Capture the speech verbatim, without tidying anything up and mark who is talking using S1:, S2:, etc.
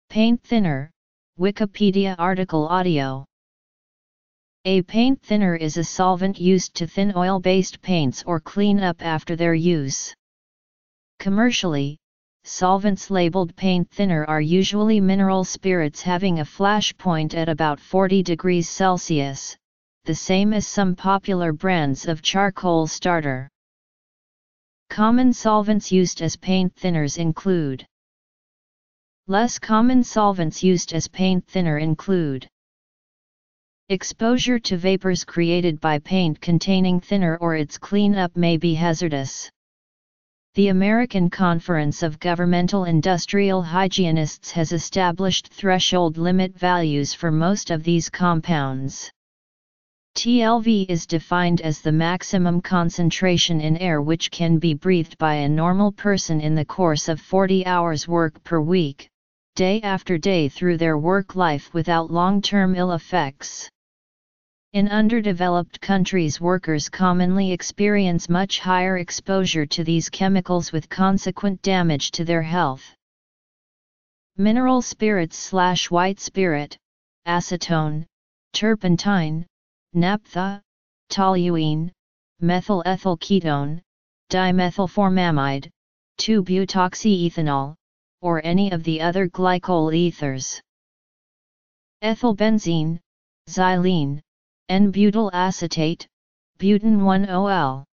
S1: Paint thinner, Wikipedia article audio. A paint thinner is a solvent used to thin oil-based paints or clean up after their use. Commercially, solvents labeled paint thinner are usually mineral spirits having a flash point at about forty degrees Celsius, the same as some popular brands of charcoal starter. Common solvents used as paint thinners include. Less common solvents used as paint thinner include exposure to vapors created by paint containing thinner or its cleanup may be hazardous. The American Conference of Governmental Industrial Hygienists has established threshold limit values for most of these compounds. T L V is defined as the maximum concentration in air which can be breathed by a normal person in the course of forty hours work per week, day after day through their work life without long-term ill effects. In underdeveloped countries, workers commonly experience much higher exposure to these chemicals with consequent damage to their health. Mineral spirits slash white spirit, acetone, turpentine, naphtha, toluene, methyl ethyl ketone, dimethylformamide, two butoxyethanol, or any of the other glycol ethers. Ethylbenzene, xylene, N-butyl acetate, butane one O L.